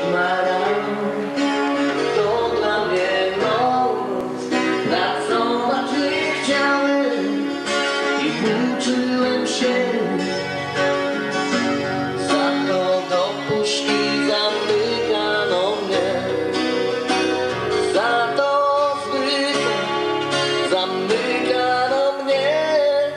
To dla mnie noc, pracować nie chciałem i uczyłem się. Za to do puszki zamykano mnie, za to zwykle zamykano mnie.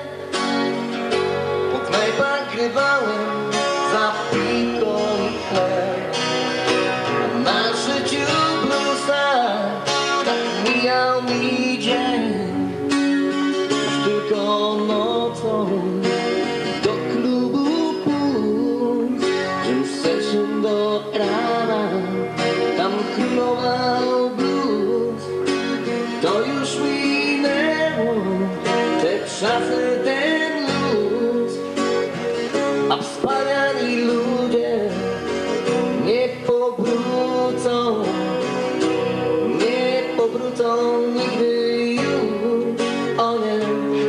Po knajpach grywałem za piwo i chleb, a na życiu bluesa tak mijał mi dzień. Już tylko nocą do klubu pójść, żem session do rana, tam królował blues. To już minęło, te czasy, ten luz, a wspaniali ludzie nie powrócą, nie powrócą nigdy już. O nie,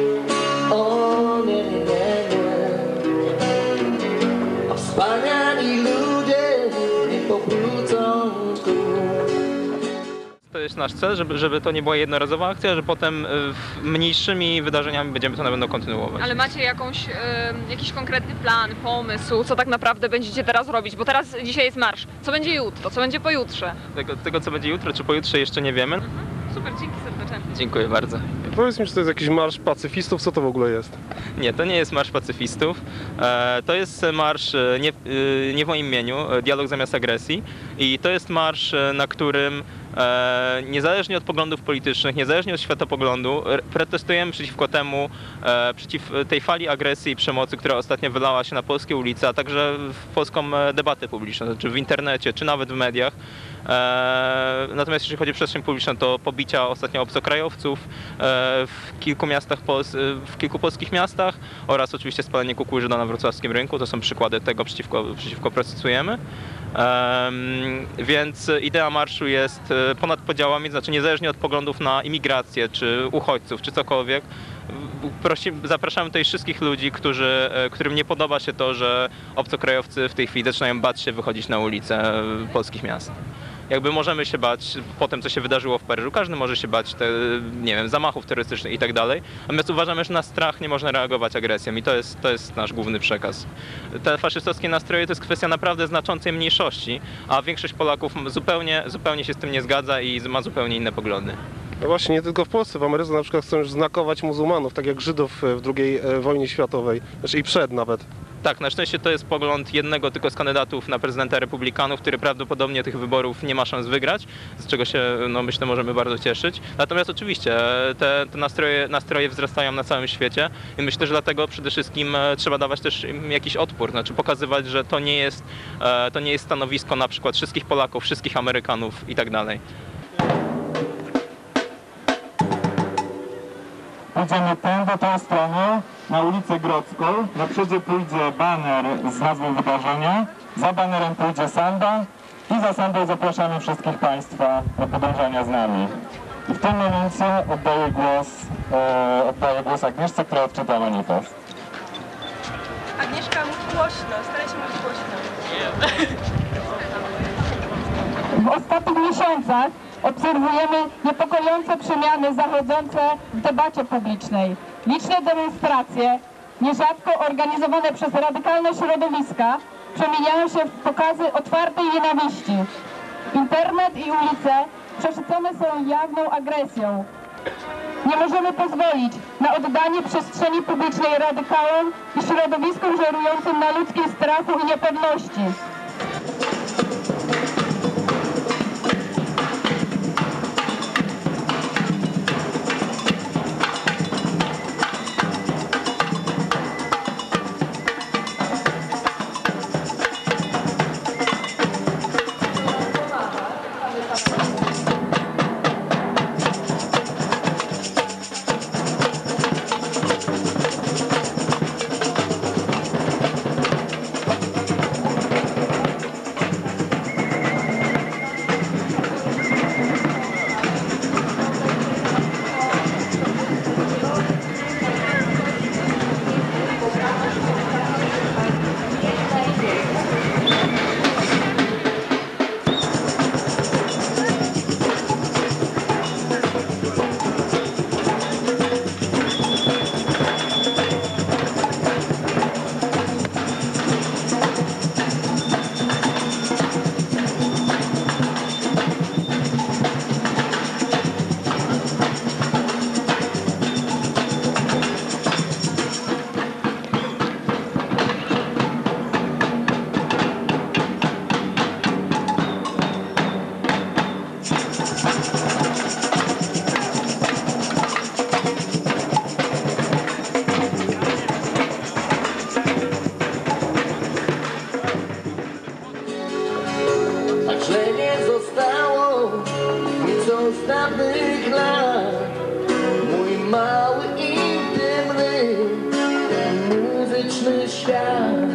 o nie, nie, nie. A wspaniali ludzie nie powrócą tu. To jest nasz cel, żeby to nie była jednorazowa akcja, że potem mniejszymi wydarzeniami będziemy to na pewno kontynuować. Ale macie jakiś konkretny plan, pomysł, co tak naprawdę będziecie teraz robić? Bo dzisiaj jest marsz. Co będzie jutro? Co będzie pojutrze? Tego co będzie jutro czy pojutrze jeszcze nie wiemy. Super, dzięki serdecznie. Dziękudziękuję bardzo. Powiedz mi, czy to jest jakiś marsz pacyfistów? Co to w ogóle jest? Nie, to nie jest marsz pacyfistów. To jest marsz nie w moim imieniu, dialog zamiast agresji. I to jest marsz, na którym niezależnie od poglądów politycznych, niezależnie od światopoglądu, protestujemy przeciwko temu, przeciw tej fali agresji i przemocy, która ostatnio wylała się na polskie ulice, a także w polską debatę publiczną, czy w internecie, czy nawet w mediach. Natomiast jeśli chodzi o przestrzeń publiczną, to pobicia ostatnio obcokrajowców w kilku miastach, w kilku polskich miastach oraz oczywiście spalenie kukurydzy na wrocławskim rynku. To są przykłady tego, przeciwko protestujemy. Więc idea marszu jest ponad podziałami, znaczy niezależnie od poglądów na imigrację, czy uchodźców, czy cokolwiek. Zapraszamy tutaj wszystkich ludzi, którym nie podoba się to, że obcokrajowcy w tej chwili zaczynają bać się wychodzić na ulice polskich miast. Jakby możemy się bać po tym, co się wydarzyło w Paryżu. Każdy może się bać, nie wiem, zamachów terrorystycznych i tak dalej. Natomiast uważamy, że na strach nie można reagować agresją i to jest nasz główny przekaz. Te faszystowskie nastroje to jest kwestia naprawdę znaczącej mniejszości, a większość Polaków zupełnie się z tym nie zgadza i ma zupełnie inne poglądy. No właśnie, nie tylko w Polsce, w Ameryce na przykład chcą już znakować muzułmanów, tak jak Żydów w II wojnie światowej, znaczy i przed nawet. Tak, na szczęście to jest pogląd jednego tylko z kandydatów na prezydenta republikanów, który prawdopodobnie tych wyborów nie ma szans wygrać, z czego się, myślę, możemy bardzo cieszyć. Natomiast oczywiście te nastroje wzrastają na całym świecie i myślę, że dlatego przede wszystkim trzeba dawać też im jakiś odpór, znaczy pokazywać, że to nie jest stanowisko na przykład wszystkich Polaków, wszystkich Amerykanów i tak dalej. Pójdziemy do tej strony, na ulicę Grodzką. Na przodzie pójdzie baner z nazwą wydarzenia. Za banerem pójdzie sanda i za sandą zapraszamy wszystkich Państwa do podążania z nami. I w tym momencie oddaję głos Agnieszce, która odczyta manifest. Agnieszka, mów głośno, staraj się mówić głośno. W ostatnich miesiącach obserwujemy niepokojące przemiany zachodzące w debacie publicznej. Liczne demonstracje, nierzadko organizowane przez radykalne środowiska, przemieniają się w pokazy otwartej nienawiści. Internet i ulice przesycone są jawną agresją. Nie możemy pozwolić na oddanie przestrzeni publicznej radykałom i środowiskom żerującym na ludzkim strachu i niepewności. dawnych lat. Mój mały, intymny, muzyczny świat.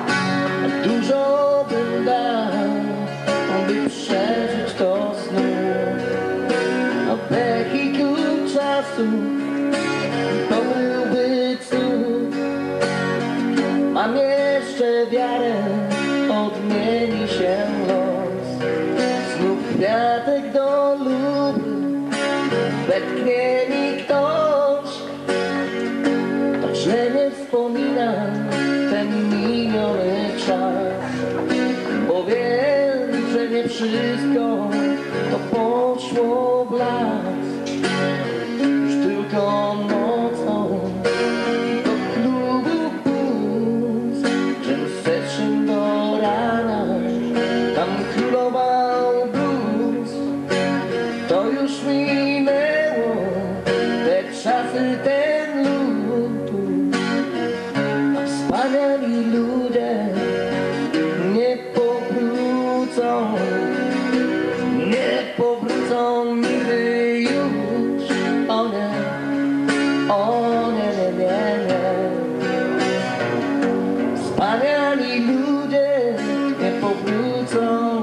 Dużo bym dał, by przeżyć to znów. A wehikuł czasu to byłby cud. Mam jeszcze wiarę, odmieni się los. Znów kwiatek do luby wetknie mi ktoś. Tak źle nie wspominam ten miniony czas, bo wiem, że nie wszystko to poszło w las. Już tylko nocą do klubu pójść, czym session do rana, tam królował blues. To już minęło, te czasy, ten lód. A wspaniali ludzie nie powrócą, nie powrócą nigdy już. O nie, o nie, nie, nie, nie. Wspaniali ludzie nie powrócą.